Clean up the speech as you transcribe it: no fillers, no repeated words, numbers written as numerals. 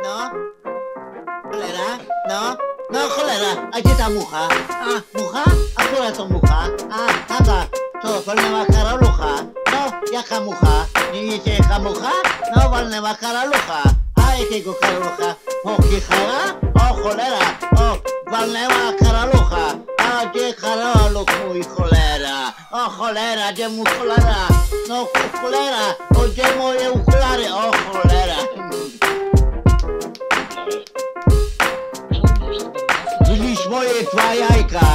No. Cholera, no. No cholera, a gdzie ta mucha? A, mucha? A która to mucha? A, taka, to walnęła karalucha. No, jaka mucha? Nie wiecie jaka mucha? No, walnęła karalucha. A jakiego karalucha? Kichara? O cholera, o, walnęła karalucha. A gdzie karaluch mój cholera? O cholera, gdzie mu cholera? No cholera, o gdzie moje okulary? O cholera. Widzisz moje dwa jajka.